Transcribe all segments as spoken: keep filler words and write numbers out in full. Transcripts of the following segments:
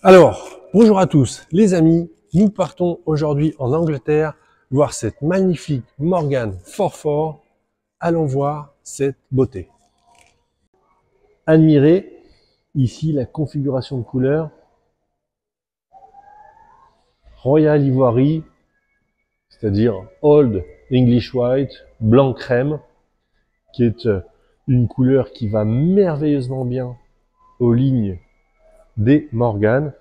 Alors, bonjour à tous les amis, nous partons aujourd'hui en Angleterre voir cette magnifique Morgan Fort Fort. Allons voir cette beauté. Admirez ici la configuration de couleurs. Royal Ivory, c'est-à-dire Old English White, blanc crème, qui est une couleur qui va merveilleusement bien aux lignes des Morgan,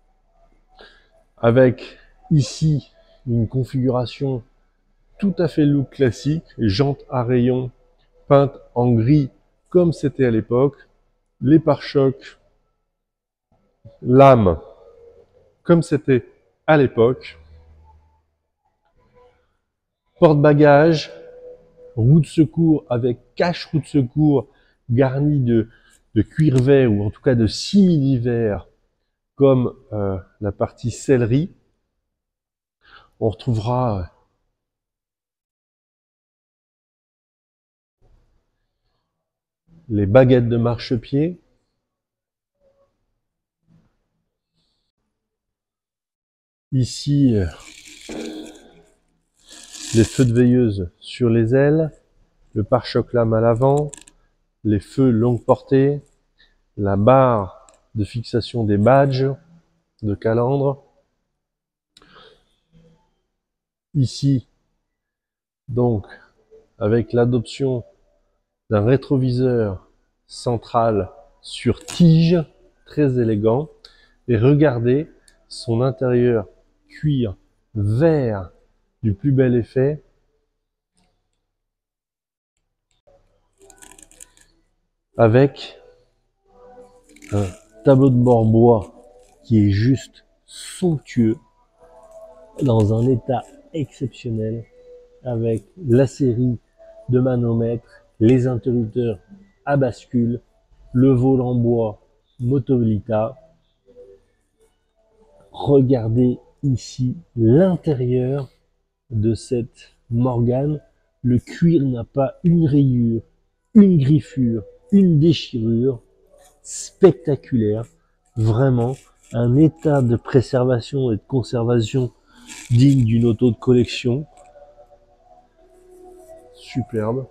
avec ici une configuration tout à fait look classique, jantes à rayons peintes en gris comme c'était à l'époque, les pare-chocs, lame comme c'était à l'époque, porte-bagages, roue de secours avec cache roue de secours garnie de, de cuir vert ou en tout cas de simili vert comme euh, la partie sellerie. On retrouvera les baguettes de marchepied, ici euh, les feux de veilleuse sur les ailes, le pare-choc lame à l'avant, les feux longue portée, la barre de fixation des badges de calandre. Ici, donc, avec l'adoption d'un rétroviseur central sur tige, très élégant. Et regardez son intérieur cuir vert du plus bel effet. Avec un tableau de bord bois qui est juste somptueux, dans un état exceptionnel, avec la série de manomètres, les interrupteurs à bascule, le volant bois Motovolita. Regardez ici l'intérieur de cette Morgan. Le cuir n'a pas une rayure, une griffure, une déchirure. Spectaculaire, vraiment un état de préservation et de conservation digne d'une auto de collection. Superbe.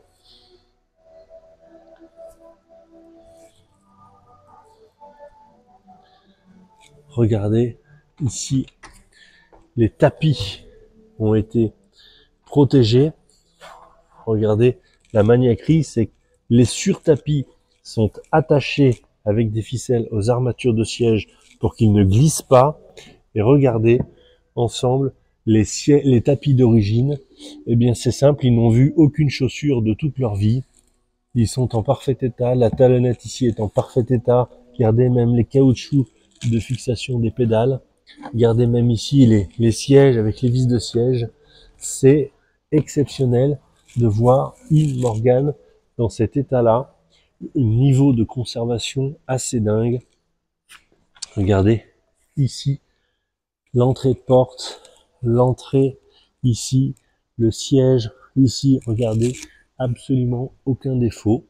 Regardez ici, les tapis ont été protégés. Regardez la maniaquerie, c'est que les surtapis sont attachés avec des ficelles aux armatures de siège pour qu'ils ne glissent pas. Et regardez ensemble les, les tapis d'origine. Eh bien c'est simple, ils n'ont vu aucune chaussure de toute leur vie. Ils sont en parfait état. La talonnette ici est en parfait état. Regardez même les caoutchoucs de fixation des pédales. Regardez même ici les, les sièges avec les vis de siège. C'est exceptionnel de voir une Morgan dans cet état-là. Un niveau de conservation assez dingue. Regardez ici l'entrée de porte, l'entrée ici, le siège ici. Regardez, absolument aucun défaut.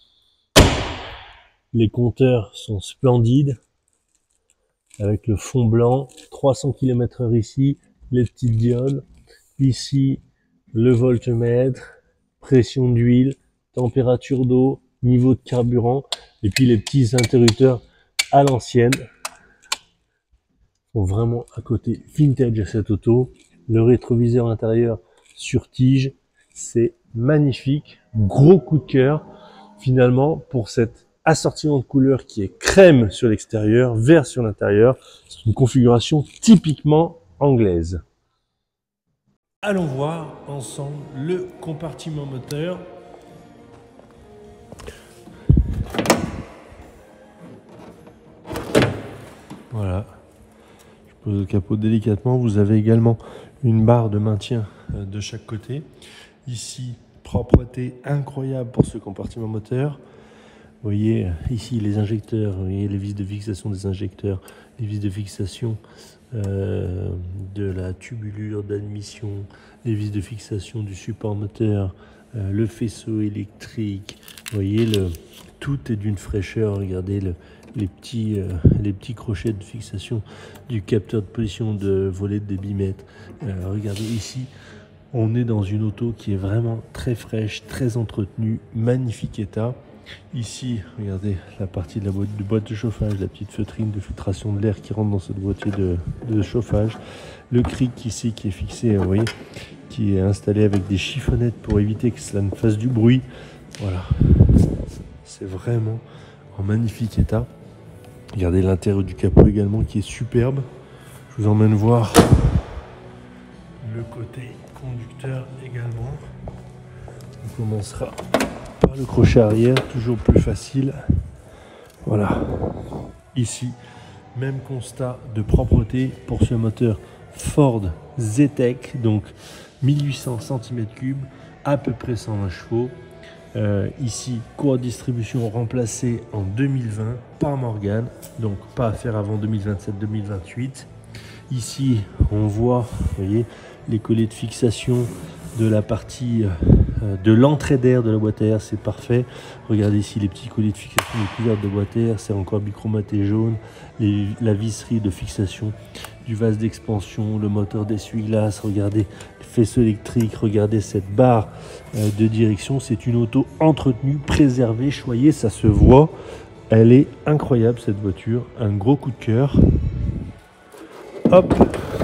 Les compteurs sont splendides avec le fond blanc, trois cents kilomètres heure ici, les petites diodes, ici le voltmètre, pression d'huile, température d'eau, niveau de carburant, et puis les petits interrupteurs à l'ancienne. Sont vraiment à côté vintage à cette auto. Le rétroviseur intérieur sur tige, c'est magnifique. Gros coup de cœur finalement pour cet assortiment de couleurs qui est crème sur l'extérieur, vert sur l'intérieur. C'est une configuration typiquement anglaise. Allons voir ensemble le compartiment moteur. Voilà. Je pose le capot délicatement. Vous avez également une barre de maintien de chaque côté. Ici, propreté incroyable pour ce compartiment moteur. Vous voyez ici les injecteurs, vous voyez les vis de fixation des injecteurs, les vis de fixation euh, de la tubulure d'admission, les vis de fixation du support moteur, euh, le faisceau électrique. Vous voyez, le, tout est d'une fraîcheur. Regardez le, les petits, euh, les petits crochets de fixation du capteur de position de volet de débitmètre. Euh, regardez ici, on est dans une auto qui est vraiment très fraîche, très entretenue, magnifique état. Ici, regardez la partie de la boîte de, boîte de chauffage, la petite feutrine de filtration de l'air qui rentre dans cette boîtier de, de chauffage. Le cric ici qui est fixé, vous voyez, qui est installé avec des chiffonnettes pour éviter que cela ne fasse du bruit. Voilà, c'est vraiment en magnifique état. Regardez l'intérieur du capot également qui est superbe. Je vous emmène voir le côté conducteur également. On commencera par le crochet arrière, toujours plus facile. Voilà. Ici, même constat de propreté pour ce moteur Ford Zetec, donc mille huit cents centimètres cubes, à peu près cent vingt chevaux. Euh, ici, courroie de distribution remplacée en deux mille vingt par Morgan, donc pas à faire avant deux mille vingt-sept deux mille vingt-huit. Ici, on voit, vous voyez, les collets de fixation de la partie euh, de l'entrée d'air de la boîte à air, c'est parfait. Regardez ici les petits collets de fixation des couvertes de boîte à air, c'est encore bichromaté jaune. Les, la visserie de fixation du vase d'expansion, le moteur d'essuie-glace, regardez le faisceau électrique, regardez cette barre euh, de direction. C'est une auto entretenue, préservée, choyée, ça se voit. Elle est incroyable cette voiture, un gros coup de cœur. Hop,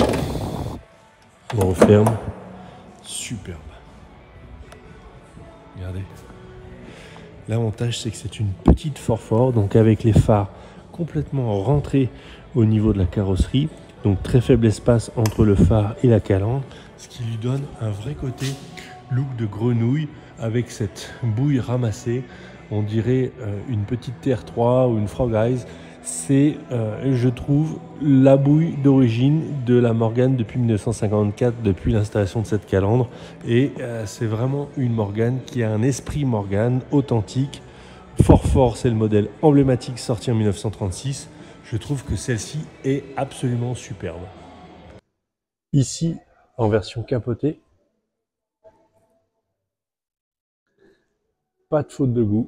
on referme. Superbe. Regardez. L'avantage, c'est que c'est une petite four four, donc avec les phares complètement rentrés au niveau de la carrosserie. Donc très faible espace entre le phare et la calandre, ce qui lui donne un vrai côté look de grenouille avec cette bouille ramassée. On dirait euh, une petite T R trois ou une Frog Eyes. C'est, euh, je trouve, la bouille d'origine de la Morgan depuis mille neuf cent cinquante-quatre, depuis l'installation de cette calandre. Et euh, c'est vraiment une Morgan qui a un esprit Morgan authentique. Fort fort, c'est le modèle emblématique sorti en mille neuf cent trente-six. Je trouve que celle-ci est absolument superbe. Ici, en version capotée, pas de faute de goût.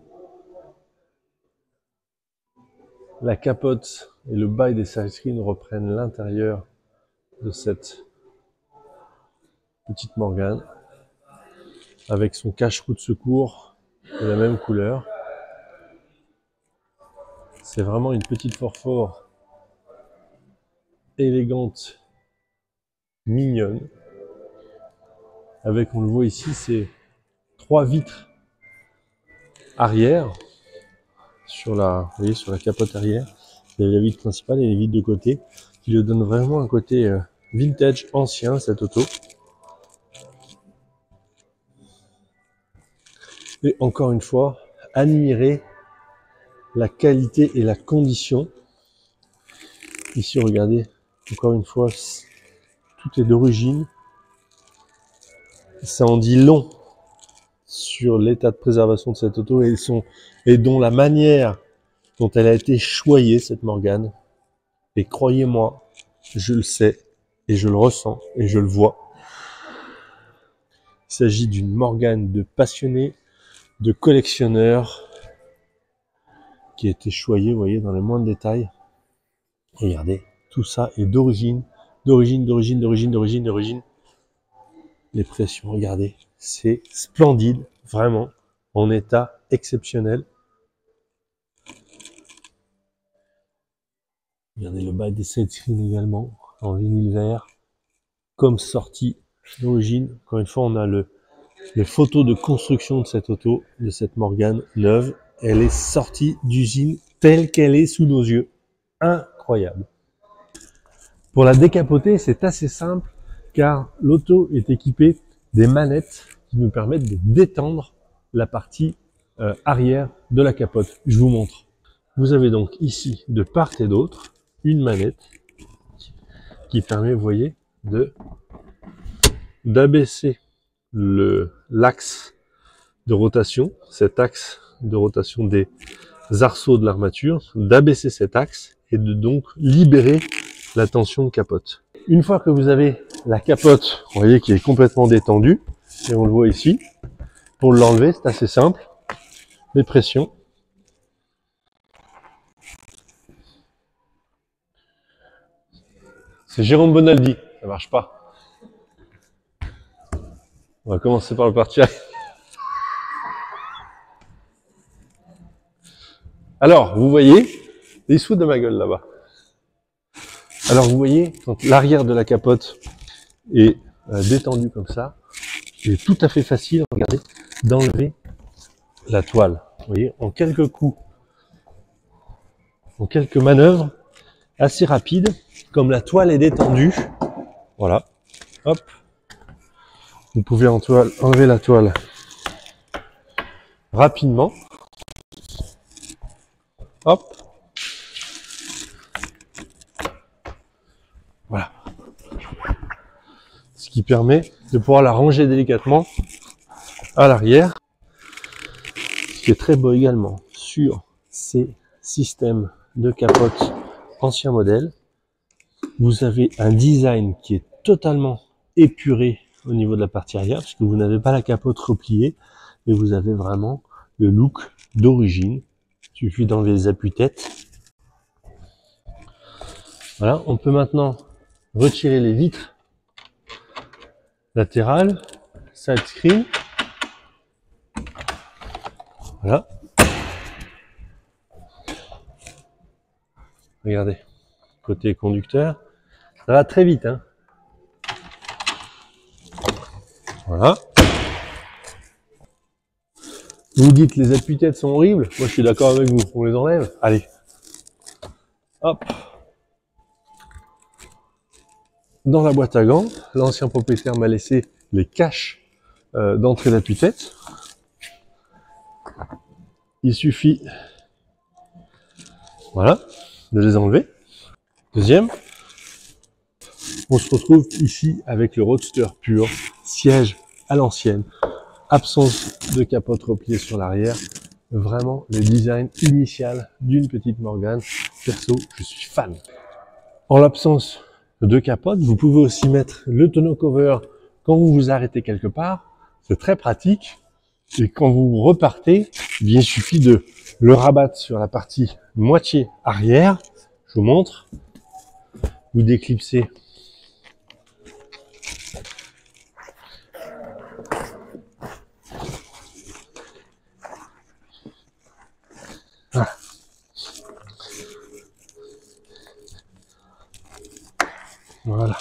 La capote et le bail des side screens reprennent l'intérieur de cette petite Morgan avec son cache-roue de secours de la même couleur. C'est vraiment une petite four four élégante, mignonne. Avec, on le voit ici, c'est trois vitres arrière sur la, vous voyez, sur la capote arrière. Il y a la vitre principale et les vitres de côté qui lui donnent vraiment un côté euh, vintage, ancien, cette auto. Et encore une fois, admirer la qualité et la condition. Ici, regardez, encore une fois, tout est d'origine. Ça en dit long sur l'état de préservation de cette auto et, son, et dont la manière dont elle a été choyée, cette Morgan. Et croyez-moi, je le sais, et je le ressens, et je le vois. Il s'agit d'une Morgan de passionné, de collectionneur, qui a été choyée, vous voyez, dans les moindres détails. Regardez, tout ça est d'origine, d'origine, d'origine, d'origine, d'origine, d'origine. Les pressions, regardez, c'est splendide, vraiment, en état exceptionnel. Regardez le bas des side screens également, en vinyle vert, comme sortie d'origine. Encore une fois, on a le, les photos de construction de cette auto, de cette Morgan neuve. Elle est sortie d'usine telle qu'elle est sous nos yeux. Incroyable. Pour la décapoter, c'est assez simple, car l'auto est équipée des manettes qui nous permettent de détendre la partie euh, arrière de la capote. Je vous montre. Vous avez donc ici, de part et d'autre, une manette qui permet, vous voyez, de d'abaisser le l'axe de rotation, cet axe de rotation des arceaux de l'armature, d'abaisser cet axe et de donc libérer la tension de capote. Une fois que vous avez la capote, vous voyez, qui est complètement détendue, et on le voit ici, pour l'enlever, c'est assez simple, les pressions. C'est Jérôme Bonaldi, ça marche pas. On va commencer par le parti arrière. Alors, vous voyez, il se fout de ma gueule là-bas. Alors, vous voyez, quand l'arrière de la capote est euh, détendu comme ça, il est tout à fait facile, regardez, d'enlever la toile. Vous voyez, en quelques coups, en quelques manœuvres assez rapides, comme la toile est détendue, voilà, hop, vous pouvez en toile, enlever la toile rapidement, hop, voilà, ce qui permet de pouvoir la ranger délicatement à l'arrière. Ce qui est très beau également sur ces systèmes de capote ancien modèle, vous avez un design qui est totalement épuré au niveau de la partie arrière, puisque vous n'avez pas la capote repliée, mais vous avez vraiment le look d'origine. Il suffit d'enlever les appuis-têtes. Voilà, on peut maintenant retirer les vitres latérales, side screen. Voilà. Regardez, côté conducteur, ça va très vite, hein. Voilà. Vous dites les appuis-têtes sont horribles, moi je suis d'accord avec vous, on les enlève. Allez. Hop. Dans la boîte à gants, l'ancien propriétaire m'a laissé les caches euh, d'entrée d'appui-tête. Il suffit, voilà, de les enlever. Deuxième, on se retrouve ici avec le Roadster pur, siège à l'ancienne, absence de capote repliée sur l'arrière, vraiment le design initial d'une petite Morgane. Perso, je suis fan. En l'absence de capote, vous pouvez aussi mettre le tonneau cover quand vous vous arrêtez quelque part, c'est très pratique. Et quand vous repartez, eh bien, il suffit de le rabattre sur la partie moitié arrière. Je vous montre. Vous déclipsez. Ah. Voilà.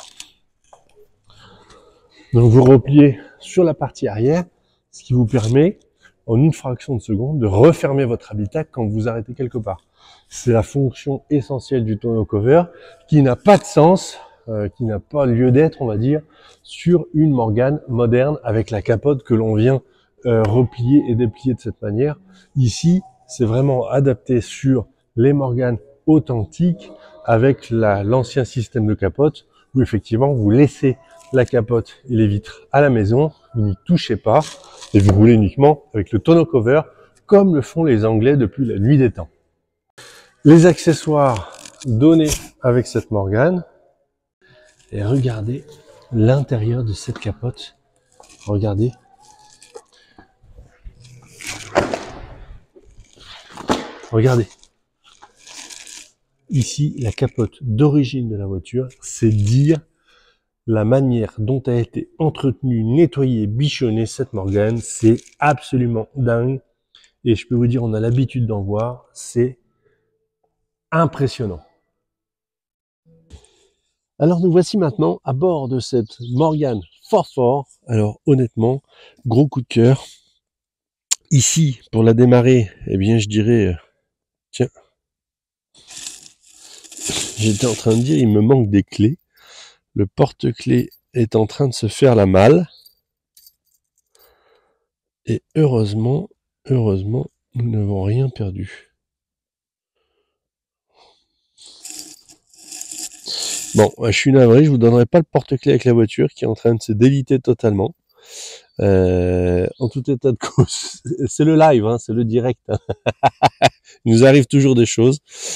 Donc vous repliez sur la partie arrière, ce qui vous permet, en une fraction de seconde, de refermer votre habitacle quand vous arrêtez quelque part. C'est la fonction essentielle du tonneau cover, qui n'a pas de sens, euh, qui n'a pas lieu d'être, on va dire, sur une Morgane moderne avec la capote que l'on vient euh, replier et déplier de cette manière. Ici, c'est vraiment adapté sur les Morganes authentiques avec la, l'ancien système de capote, où effectivement vous laissez la capote et les vitres à la maison, vous n'y touchez pas, et vous roulez uniquement avec le tonneau cover, comme le font les Anglais depuis la nuit des temps. Les accessoires donnés avec cette Morgane, et regardez l'intérieur de cette capote, regardez. Regardez. Ici, la capote d'origine de la voiture, c'est dire la manière dont a été entretenue, nettoyée, bichonnée cette Morgane, c'est absolument dingue. Et je peux vous dire, on a l'habitude d'en voir, c'est impressionnant. Alors nous voici maintenant à bord de cette Morgane Fort Fort. Alors honnêtement, gros coup de cœur. Ici, pour la démarrer, eh bien je dirais, euh, tiens, j'étais en train de dire, il me manque des clés. Le porte-clés est en train de se faire la malle. Et heureusement, heureusement, nous n'avons rien perdu. Bon, je suis navré, je vous donnerai pas le porte-clés avec la voiture qui est en train de se déliter totalement. Euh, en tout état de cause, c'est le live, hein, c'est le direct. Hein. Il nous arrive toujours des choses.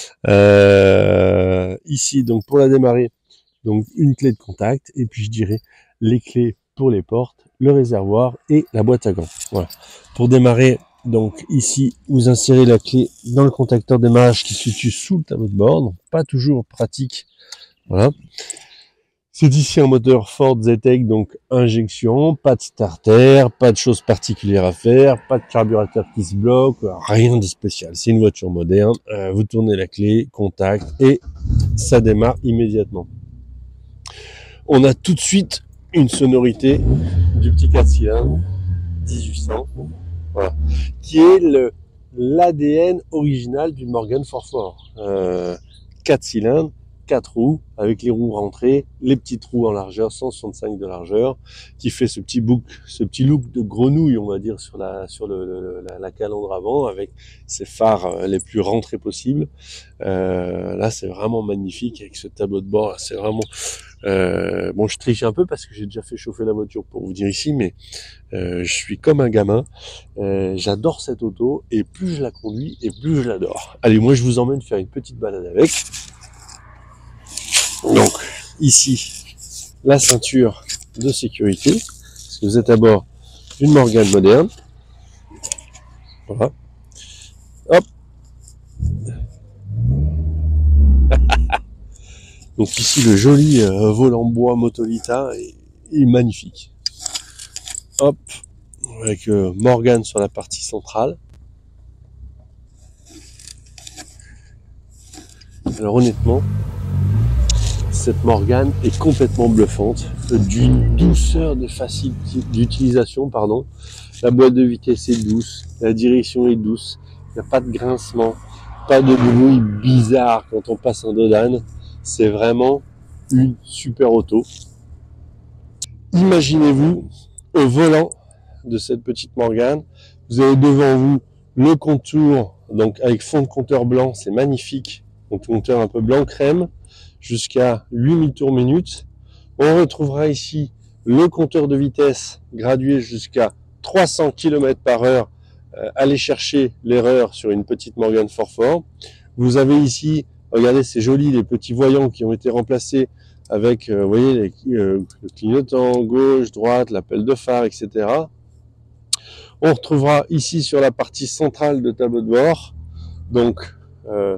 Euh, ici, donc pour la démarrer, donc une clé de contact, et puis je dirais les clés pour les portes, le réservoir et la boîte à gants. Voilà. Pour démarrer, donc ici, vous insérez la clé dans le contacteur démarrage qui se situe sous le tableau de bord, donc pas toujours pratique. Voilà. C'est ici un moteur Ford Z-Tech, donc injection, pas de starter, pas de choses particulières à faire, pas de carburateur qui se bloque, rien de spécial. C'est une voiture moderne, euh, vous tournez la clé, contact, et ça démarre immédiatement. On a tout de suite une sonorité du petit quatre cylindres, dix-huit cents, voilà, qui est le l'A D N original du Morgan Fort Ford. Euh, quatre cylindres, quatre roues, avec les roues rentrées, les petites roues en largeur, cent soixante-cinq de largeur, qui fait ce petit bouc, ce petit look de grenouille, on va dire, sur la sur le, le la, la calandre avant, avec ses phares les plus rentrés possibles. Euh, là, c'est vraiment magnifique avec ce tableau de bord. C'est vraiment euh, bon. Je triche un peu parce que j'ai déjà fait chauffer la voiture pour vous dire ici, mais euh, je suis comme un gamin. Euh, j'adore cette auto et plus je la conduis et plus je l'adore. Allez, moi, je vous emmène faire une petite balade avec. Donc, ici, la ceinture de sécurité, parce que vous êtes à bord d'une Morgan moderne. Voilà. Hop. Donc ici, le joli euh, volant bois Motolita est, est magnifique. Hop. Avec euh, Morgan sur la partie centrale. Alors honnêtement, cette Morgan est complètement bluffante, d'une douceur de facile d'utilisation, pardon. La boîte de vitesse est douce, la direction est douce, il n'y a pas de grincement, pas de bruit bizarre quand on passe un dos d'âne. C'est vraiment une super auto. Imaginez-vous au volant de cette petite Morgan, vous avez devant vous le contour, donc avec fond de compteur blanc, c'est magnifique, donc compteur un peu blanc crème, jusqu'à huit mille tours minute. On retrouvera ici le compteur de vitesse gradué jusqu'à trois cents kilomètres par heure. Euh, allez chercher l'erreur sur une petite Morgan Fort Ford. Vous avez ici, regardez, c'est joli, les petits voyants qui ont été remplacés avec, euh, vous voyez, les, euh, le clignotant, gauche, droite, l'appel de phare, et cetera. On retrouvera ici sur la partie centrale de tableau de bord, donc euh,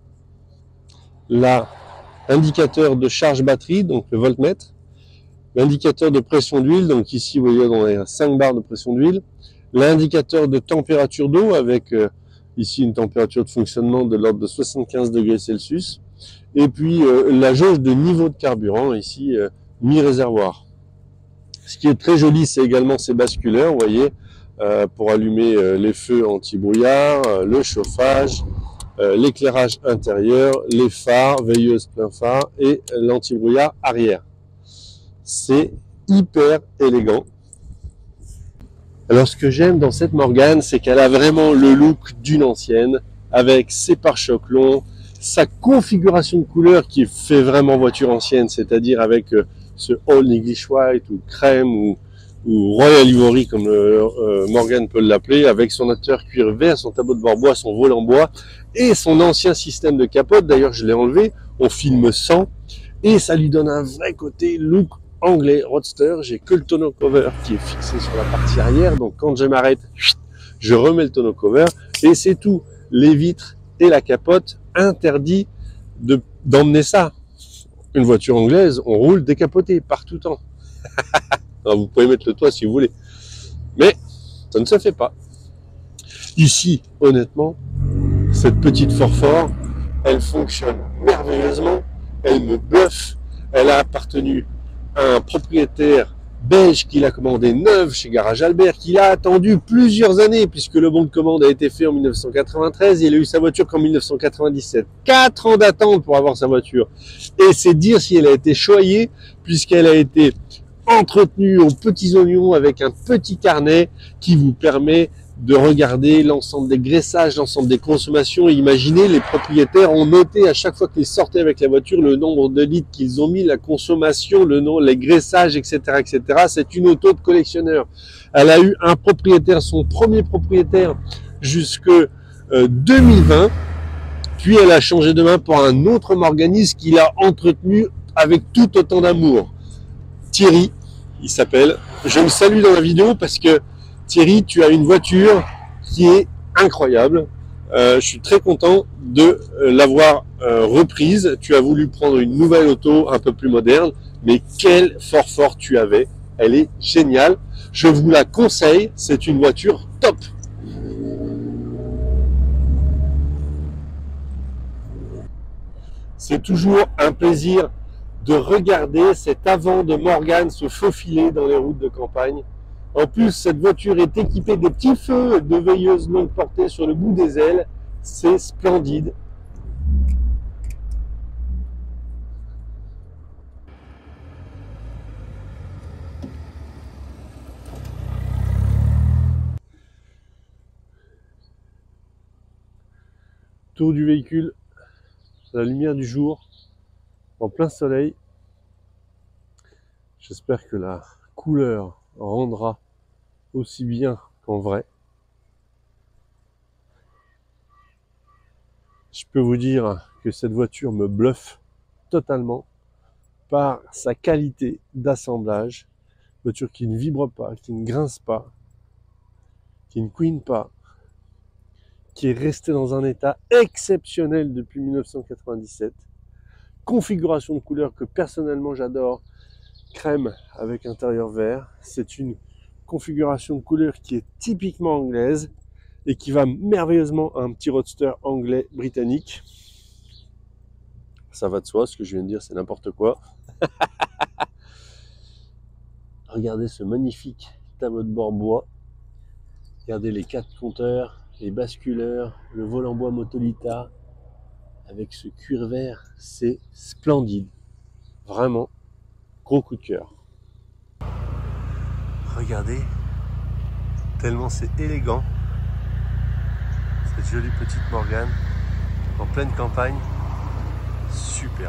là, l'indicateur de charge batterie, donc le voltmètre, l'indicateur de pression d'huile, donc ici vous voyez on a cinq barres de pression d'huile, l'indicateur de température d'eau avec euh, ici une température de fonctionnement de l'ordre de soixante-quinze degrés Celsius, et puis euh, la jauge de niveau de carburant ici euh, mi-réservoir. Ce qui est très joli, c'est également ces basculeurs, vous voyez, euh, pour allumer euh, les feux anti-brouillard, euh, le chauffage, Euh, l'éclairage intérieur, les phares, veilleuse plein phare et l'anti-brouillard arrière. C'est hyper élégant. Alors ce que j'aime dans cette Morgan, c'est qu'elle a vraiment le look d'une ancienne, avec ses pare-chocs longs, sa configuration de couleur qui fait vraiment voiture ancienne, c'est-à-dire avec euh, ce All English White ou crème ou, ou Royal Ivory comme euh, euh, Morgan peut l'appeler, avec son acteur cuir vert, son tableau de bord bois, son volant bois et son ancien système de capote. D'ailleurs, je l'ai enlevé, on filme sans, et ça lui donne un vrai côté look anglais roadster. J'ai que le tonneau cover qui est fixé sur la partie arrière, donc quand je m'arrête, je remets le tonneau cover et c'est tout. Les vitres et la capote, interdit de d'emmener ça. Une voiture anglaise, on roule décapoté par tout temps. Alors, vous pouvez mettre le toit si vous voulez, mais ça ne se fait pas. Ici, honnêtement, cette petite Fort Ford, elle fonctionne merveilleusement, elle me bluffe, elle a appartenu à un propriétaire belge qui l'a commandé neuve chez Garage Albert, qui a attendu plusieurs années, puisque le bon de commande a été fait en mille neuf cent quatre-vingt-treize, et il a eu sa voiture qu'en mille neuf cent quatre-vingt-dix-sept. Quatre ans d'attente pour avoir sa voiture. Et c'est dire si elle a été choyée, puisqu'elle a été entretenue aux petits oignons avec un petit carnet qui vous permet de regarder l'ensemble des graissages, l'ensemble des consommations. Et imaginez, les propriétaires ont noté à chaque fois qu'ils sortaient avec la voiture le nombre de litres qu'ils ont mis, la consommation, le nom, les graissages, et cetera, et cetera. C'est une auto de collectionneur. Elle a eu un propriétaire, son premier propriétaire, jusque euh, deux mille vingt. Puis elle a changé de main pour un autre Morganis qu'il a entretenu avec tout autant d'amour. Thierry, il s'appelle. Je le salue dans la vidéo parce que Thierry, tu as une voiture qui est incroyable. Euh, je suis très content de l'avoir euh, reprise. Tu as voulu prendre une nouvelle auto un peu plus moderne. mais quel fort fort tu avais. Elle est géniale. Je vous la conseille. C'est une voiture top. C'est toujours un plaisir de regarder cet avant de Morgane se faufiler dans les routes de campagne. En plus, cette voiture est équipée des petits feux de veilleuse longue portée sur le bout des ailes. C'est splendide. Tour du véhicule, à la lumière du jour, en plein soleil. J'espère que la couleur rendra aussi bien qu'en vrai. Je peux vous dire que cette voiture me bluffe totalement par sa qualité d'assemblage. Voiture qui ne vibre pas, qui ne grince pas, qui ne couine pas, qui est restée dans un état exceptionnel depuis mille neuf cent quatre-vingt-dix-sept. Configuration de couleur que personnellement j'adore, crème avec intérieur vert. C'est une configuration de couleur qui est typiquement anglaise et qui va merveilleusement à un petit roadster anglais britannique. Ça va de soi, ce que je viens de dire c'est n'importe quoi. Regardez ce magnifique tableau de bord bois. Regardez les quatre compteurs, les basculeurs, le volant bois Motolita avec ce cuir vert, c'est splendide. Vraiment, gros coup de cœur. Regardez, tellement c'est élégant, cette jolie petite Morgane en pleine campagne, super.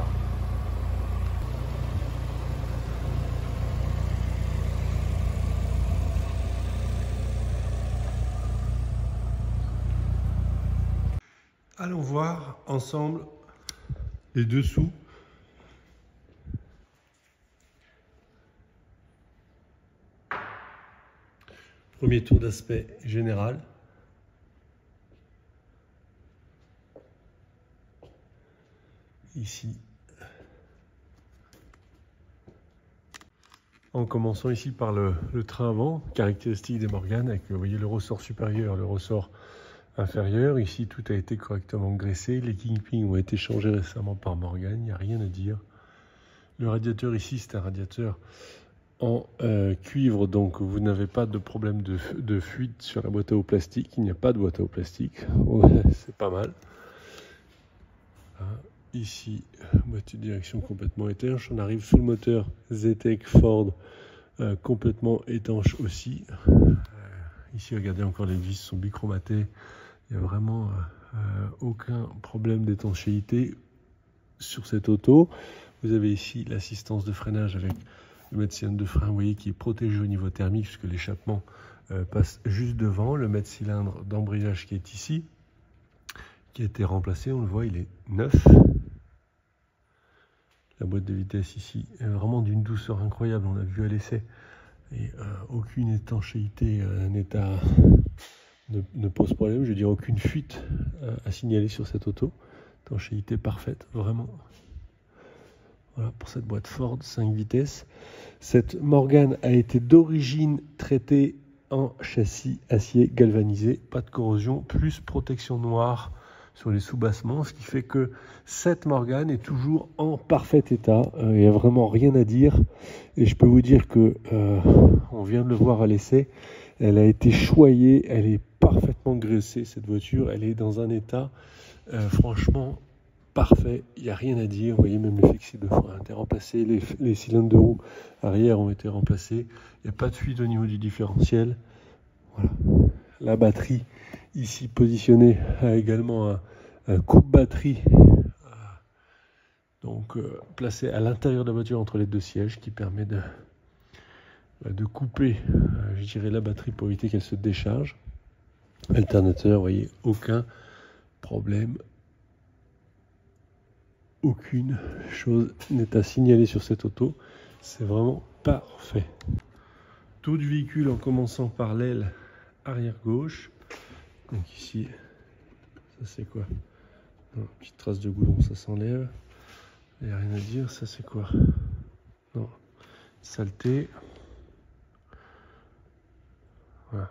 Allons voir ensemble les dessous. Premier tour d'aspect général. Ici. En commençant ici par le, le train avant, caractéristique des Morgane, avec vous voyez le ressort supérieur, le ressort inférieur. Ici, tout a été correctement graissé. Les kingpins ont été changés récemment par Morgane, il n'y a rien à dire. Le radiateur ici, c'est un radiateur en euh, cuivre, donc vous n'avez pas de problème de, de fuite sur la boîte à eau plastique. Il n'y a pas de boîte à eau plastique, ouais, c'est pas mal. Hein. Ici, boîte de direction complètement étanche. On arrive sous le moteur Zetec Ford, euh, complètement étanche aussi. Euh, ici, regardez encore, les vis sont bichromatées. Il n'y a vraiment euh, aucun problème d'étanchéité sur cette auto. Vous avez ici l'assistance de freinage avec le mètre-cylindre de frein, vous voyez, qui est protégé au niveau thermique puisque l'échappement euh, passe juste devant. Le mètre-cylindre d'embrayage qui est ici, qui a été remplacé, on le voit, il est neuf. La boîte de vitesse ici est vraiment d'une douceur incroyable, on l'a vu à l'essai. Et euh, aucune étanchéité euh, n'est à... Ne, ne pose problème, je veux dire aucune fuite à, à signaler sur cette auto. Étanchéité parfaite, vraiment. Voilà pour cette boîte Ford cinq vitesses. Cette Morgane a été d'origine traitée en châssis acier galvanisé, pas de corrosion, plus protection noire sur les sous-bassements, ce qui fait que cette Morgane est toujours en parfait état. Euh, il n'y a vraiment rien à dire. Et je peux vous dire que, euh, on vient de le voir à l'essai, elle a été choyée, elle est parfaitement graissée cette voiture, elle est dans un état euh, franchement parfait, il n'y a rien à dire. Vous voyez, même les flexibles de frein ont été remplacés, les, les cylindres de roue arrière ont été remplacés, il n'y a pas de fuite au niveau du différentiel. Voilà. La batterie ici positionnée a également un, un coupe-batterie euh, donc euh, placé à l'intérieur de la voiture entre les deux sièges qui permet de, de couper euh, je dirais la batterie pour éviter qu'elle se décharge. Alternateur, vous voyez, aucun problème, aucune chose n'est à signaler sur cette auto, c'est vraiment parfait. Tour du véhicule en commençant par l'aile arrière gauche. Donc ici, ça c'est quoi? Non, petite trace de goudron, ça s'enlève. Il n'y a rien à dire, ça c'est quoi? Non, saleté. Voilà.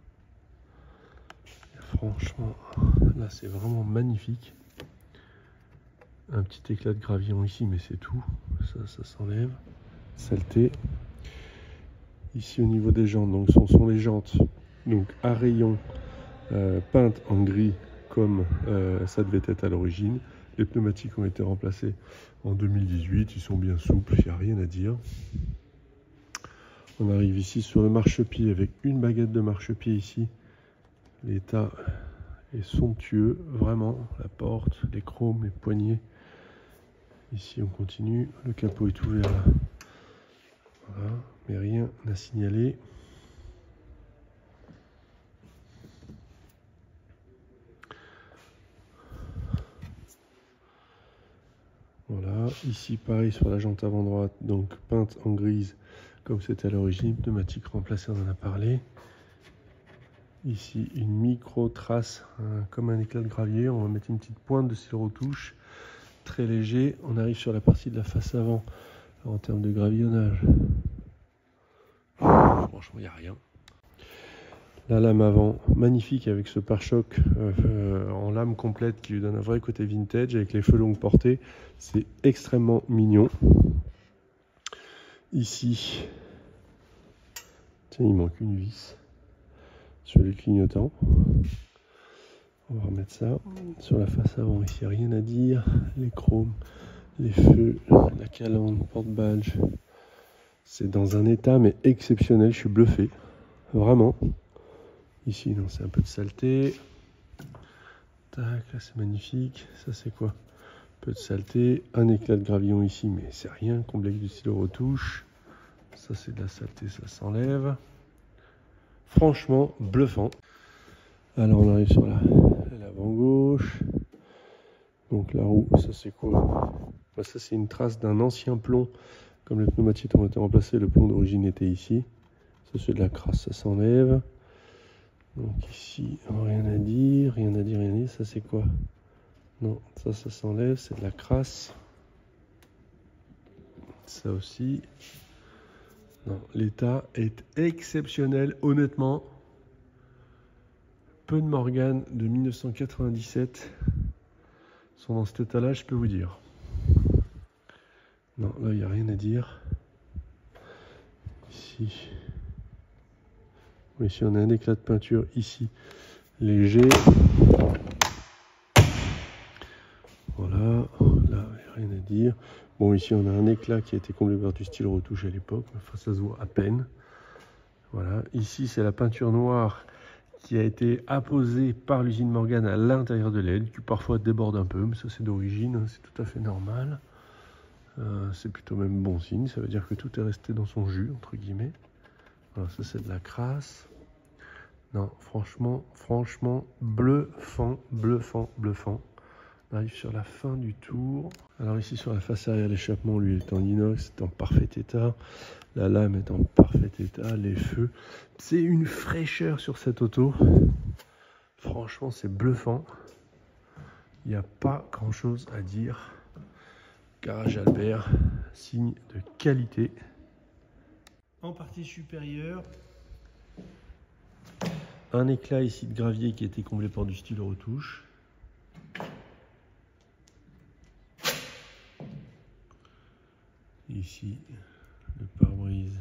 Et franchement, là c'est vraiment magnifique. Un petit éclat de gravillon ici, mais c'est tout. Ça, ça s'enlève. Saleté. Ici au niveau des jantes, donc ce sont les jantes donc à rayons euh, peintes en gris comme euh, ça devait être à l'origine. Les pneumatiques ont été remplacés en deux mille dix-huit, ils sont bien souples, il n'y a rien à dire. On arrive ici sur le marchepied avec une baguette de marchepied ici. L'état est somptueux, vraiment. La porte, les chromes, les poignées. Ici on continue, le capot est ouvert là. Voilà, mais rien à signaler. Voilà, ici pareil sur la jante avant droite, donc peinte en grise comme c'était à l'origine, pneumatique remplacée, on en a parlé. Ici une micro trace, hein, comme un éclat de gravier, on va mettre une petite pointe de stylo retouche, très léger. On arrive sur la partie de la face avant, en termes de gravillonnage. Franchement, il n'y a rien. La lame avant, magnifique avec ce pare-choc euh, en lame complète qui lui donne un vrai côté vintage avec les feux longue portée. C'est extrêmement mignon. Ici, tiens, il manque une vis sur le clignotant. On va remettre ça. Sur la face avant, ici, rien à dire. Les chromes, les feux, la calandre, porte-balge. C'est dans un état mais exceptionnel, je suis bluffé. Vraiment. Ici, non, c'est un peu de saleté. Tac, là c'est magnifique. Ça c'est quoi? Un peu de saleté. Un éclat de gravillon ici, mais c'est rien. Comblé avec du stylo retouche. Ça c'est de la saleté, ça s'enlève. Franchement, bluffant. Alors on arrive sur la l'avant gauche. Donc la roue, ça c'est quoi? Bah, ça c'est une trace d'un ancien plomb. Comme les pneumatiques ont été remplacés, le plomb d'origine était ici. Ça c'est de la crasse, ça s'enlève. Donc ici, rien à dire, rien à dire, rien à dire. Ça c'est quoi? Non, ça, ça s'enlève, c'est de la crasse. Ça aussi. Non, l'état est exceptionnel, honnêtement. Peu de Morgan de mille neuf cent quatre-vingt-dix-sept sont dans cet état-là, je peux vous dire. Non, là, il n'y a rien à dire. Ici. Ici, on a un éclat de peinture, ici, léger. Voilà, là, il n'y a rien à dire. Bon, ici, on a un éclat qui a été comblé par du style retouche à l'époque, mais enfin, ça se voit à peine. Voilà, ici, c'est la peinture noire qui a été apposée par l'usine Morgan à l'intérieur de l'aile, qui parfois déborde un peu, mais ça, c'est d'origine, hein, c'est tout à fait normal. Euh, c'est plutôt même bon signe, ça veut dire que tout est resté dans son jus, entre guillemets. Voilà, ça, c'est de la crasse. Non, franchement, franchement, bluffant, bluffant, bluffant. On arrive sur la fin du tour. Alors ici sur la face arrière, l'échappement lui est en inox, est en parfait état. La lame est en parfait état, les feux. C'est une fraîcheur sur cette auto. Franchement, c'est bluffant. Il n'y a pas grand chose à dire. Garage Albert, signe de qualité. En partie supérieure, un éclat ici de gravier qui a été comblé par du stylo retouche. Ici, le pare-brise.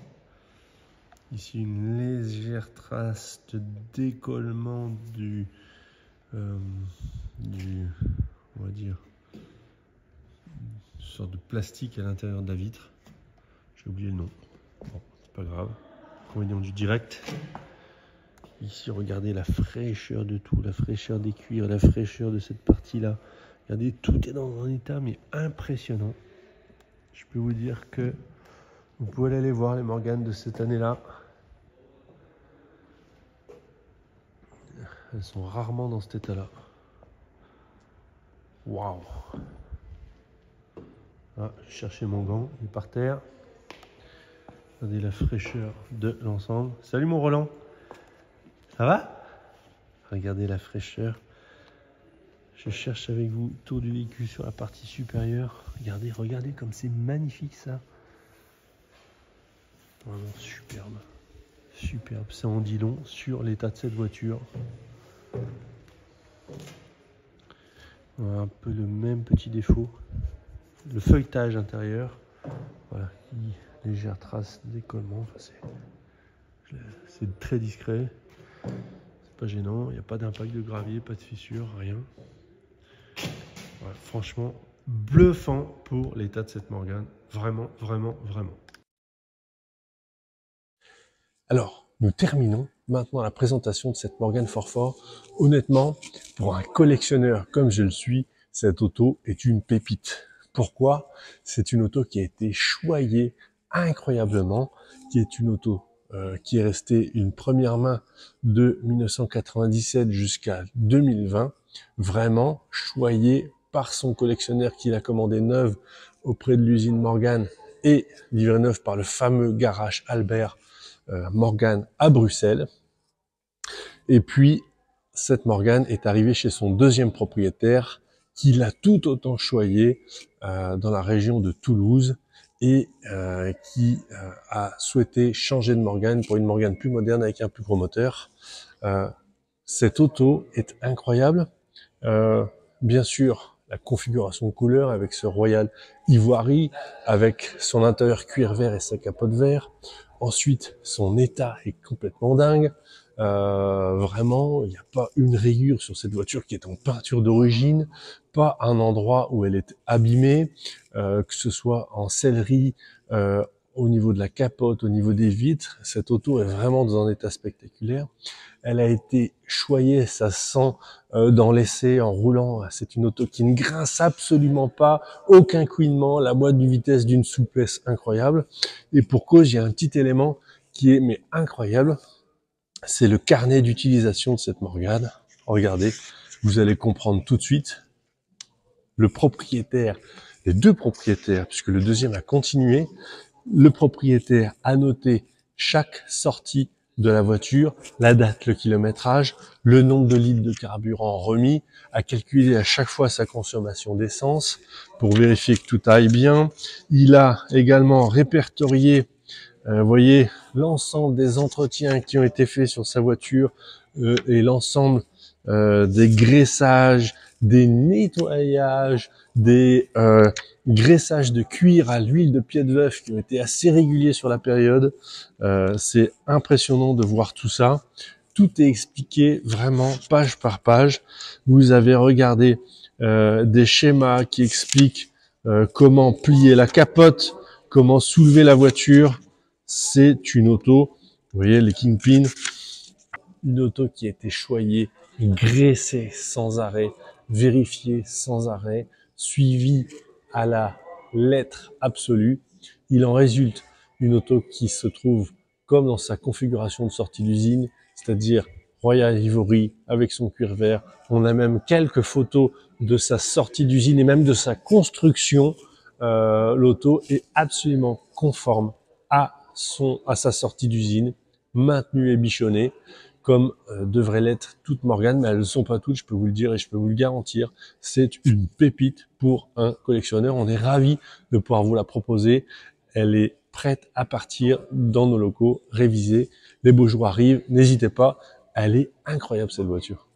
Ici, une légère trace de décollement du, euh, du, on va dire, une sorte de plastique à l'intérieur de la vitre. J'ai oublié le nom. Bon, c'est pas grave. Inconvénient du direct. Ici, regardez la fraîcheur de tout, la fraîcheur des cuirs, la fraîcheur de cette partie-là. Regardez, tout est dans un état mais impressionnant. Je peux vous dire que vous pouvez aller les voir, les Morgan de cette année-là. Elles sont rarement dans cet état-là. Waouh! Ah, je cherchais mon gant, il est par terre. Regardez la fraîcheur de l'ensemble. Salut mon Roland! Ça va? Regardez la fraîcheur. Je cherche avec vous tour du véhicule sur la partie supérieure. Regardez, regardez comme c'est magnifique ça. Vraiment superbe. Superbe. Ça en dit long sur l'état de cette voiture. On a un peu le même petit défaut. Le feuilletage intérieur. Voilà. Légère trace d'écollement. Enfin, c'est très discret. C'est pas gênant. Il n'y a pas d'impact de gravier, pas de fissure, rien. Voilà, franchement, bluffant pour l'état de cette Morgane. Vraiment, vraiment, vraiment. Alors, nous terminons maintenant la présentation de cette Morgane Fort Fort. Honnêtement, pour un collectionneur comme je le suis, cette auto est une pépite. Pourquoi? C'est une auto qui a été choyée incroyablement, qui est une auto euh, qui est restée une première main de mille neuf cent quatre-vingt-dix-sept jusqu'à deux mille vingt, vraiment choyée par son collectionneur qui l'a commandée neuve auprès de l'usine Morgane et livrée neuve par le fameux garage Albert euh, Morgane à Bruxelles. Et puis, cette Morgane est arrivée chez son deuxième propriétaire qui l'a tout autant choyée euh, dans la région de Toulouse et euh, qui euh, a souhaité changer de Morgane pour une Morgane plus moderne avec un plus gros moteur. Euh, cette auto est incroyable. Euh, bien sûr, la configuration couleur avec ce Royal Ivory, avec son intérieur cuir vert et sa capote vert. Ensuite, son état est complètement dingue. Euh, vraiment, il n'y a pas une rayure sur cette voiture qui est en peinture d'origine, pas un endroit où elle est abîmée, euh, que ce soit en sellerie, euh, au niveau de la capote, au niveau des vitres. Cette auto est vraiment dans un état spectaculaire. Elle a été choyée, ça sent euh, dans l'essai en roulant. C'est une auto qui ne grince absolument pas, aucun couinement, la boîte de vitesse d'une souplesse incroyable. Et pour cause, il y a un petit élément qui est mais incroyable. C'est le carnet d'utilisation de cette Morgane. Regardez, vous allez comprendre tout de suite. Le propriétaire, les deux propriétaires, puisque le deuxième a continué, le propriétaire a noté chaque sortie de la voiture, la date, le kilométrage, le nombre de litres de carburant remis, a calculé à chaque fois sa consommation d'essence pour vérifier que tout aille bien. Il a également répertorié, euh, vous voyez, l'ensemble des entretiens qui ont été faits sur sa voiture euh, et l'ensemble euh, des graissages, des nettoyages, des euh, graissages de cuir à l'huile de pied de bœuf qui ont été assez réguliers sur la période. Euh, c'est impressionnant de voir tout ça. Tout est expliqué vraiment page par page. Vous avez regardé euh, des schémas qui expliquent euh, comment plier la capote, comment soulever la voiture. C'est une auto, vous voyez les kingpins, une auto qui a été choyée, graissée sans arrêt, vérifiée sans arrêt, suivie à la lettre absolue. Il en résulte une auto qui se trouve comme dans sa configuration de sortie d'usine, c'est-à-dire Royal Ivory avec son cuir vert. On a même quelques photos de sa sortie d'usine et même de sa construction. Euh, l'auto est absolument conforme à son à sa sortie d'usine, maintenue et bichonnée, comme euh, devrait l'être toute Morgane, mais elles ne sont pas toutes, je peux vous le dire et je peux vous le garantir. C'est une pépite pour un collectionneur. On est ravis de pouvoir vous la proposer. Elle est prête à partir dans nos locaux, révisée. Les beaux jours arrivent, n'hésitez pas. Elle est incroyable cette voiture.